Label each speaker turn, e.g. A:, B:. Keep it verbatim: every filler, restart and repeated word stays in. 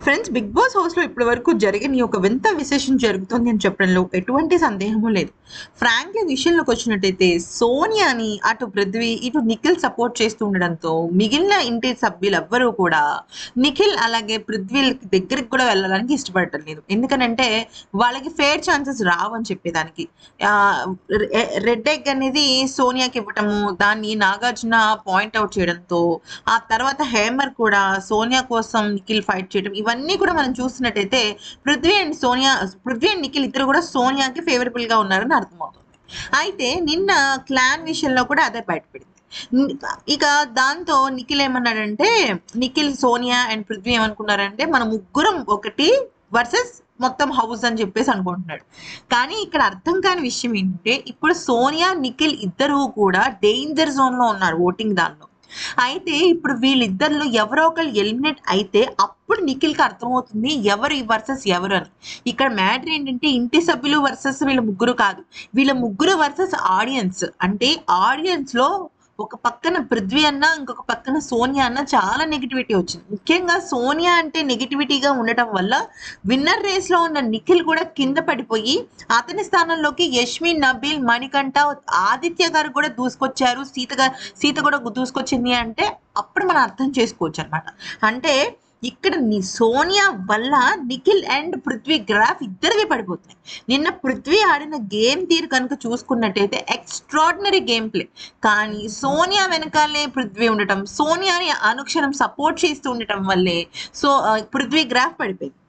A: Friends, 'big boss' హౌస్‌లో ఇప్పటి వరకు జరిగిన ఈ ఒక వింత విశేషం జరుగుతుంది అని చెప్పడంలో ఎటువంటి సందేహము లేదు. ఫ్రాంక్లీ విషయంలోకొచ్చినట్టయితే సోనియాని అటు పృథ్వీ, ఇటు నిఖిల్ సపోర్ట్ చేస్తూ ఉండడంతో మిగిలిన ఇంటి సభ్యులెవ్వరూ కూడా నిఖిల్ అలాగే పృథ్వీలకి దగ్గరికి కూడా వెళ్ళడానికి ఇష్టపడటం లేదు. ఎందుకనంటే వాళ్ళకి ఫెయిర్ ఛాన్సెస్ రావని చెప్పేదానికి. ఆహ్, రె రెడ్ ఎగ్ అనేది సోనియాకి ఇవ్వటము, దాన్ని నాగార్జున పాయింట్ ఔట్ చేయడంతో ఆ తర్వాత హేమర్ కూడా సోనియా కోసం నిఖిల్ ఫైట్ చేయడం ఇవన్నీ కూడా మనం చూస్తున్నట్టయితే పృథ్వీ అండ్ సోనియా పృథ్వీ అండ్ నిఖిల్ ఇద్దరు కూడా సోనియాకి ఫేవరబుల్ గా ఉన్నారని అర్థమవుతుంది. అయితే నిన్న క్లాన్ విషయంలో కూడా అదే బయటపడింది. ని- ఇక దాంతో నిఖిల్ ఏమన్నాడంటే, నిఖిల్ సోనియా అండ్ పృథ్వీ ఏమనుకున్నారంటే మన ముగ్గురం ఒకటి వర్సెస్ మొత్తం హౌస్ అని చెప్పేసి అనుకుంటున్నాడు. కానీ ఇక్కడ అర్థం కాని విషయం ఏంటంటే ఇప్పుడు సోనియా నిఖిల్ ఇద్దరు కూడా డేంజర్ జోన్ లో ఉన్నారు ఓటింగ్ దానిలో. అయితే ఇప్పుడు వీళ్ళిద్దరిలో ఎవరో ఒకళ్ళు ఎలిమినేట్ అయితే అప్పుడు నిఖిల్‌కి అర్థమవుతుంది ఎవరు వర్సెస్ ఎవరు అని. ఇక్కడ మ్యాటర్ ఏంటంటే ఇంటి సభ్యులు వర్సెస్ వీళ్ళ ముగ్గురు కాదు. వీళ్ళ ముగ్గురు వర్సెస్ ఆడియన్స్. అంటే ఆడియన్స్‌లో ఒక పక్కన పృథ్వీ అన్న, ఇంకొక పక్కన సోనియా అన్న చాలా నెగటివిటీ వచ్చింది. ముఖ్యంగా సోనియా అంటే నెగటివిటీగా ఉండటం వల్ల విన్నర్ రేస్‌లో ఉన్న నిఖిల్ కూడా కింద పడిపోయి అతని స్థానంలోకి యష్మి, నబీల్, మణికంఠ, ఆదిత్య గారు కూడా దూసుకొచ్చారు. సీత గా సీత కూడా దూసుకొచ్చింది అంటే అప్పుడు మనం అర్థం చేసుకోవచ్చనమాట. అంటే ఇక్కడ ని సోనియా వల్ల నిఖిల్ అండ్ పృథ్వీ గ్రాఫ్ ఇద్దరివి పడిపోతున్నాయి. నిన్న పృథ్వీ ఆడిన గేమ్ తీరు కనుక చూసుకున్నట్టయితే ఎక్స్ట్రాడినరీ గేమ్ ప్లే. కానీ సోనియా వెనకాలే పృథ్వీ ఉండటం, సోనియాని అనుక్షణం సపోర్ట్ చేస్తూ ఉండటం వల్లే సో ఆహ్, పృథ్వీ గ్రాఫ్ పడిపోయింది.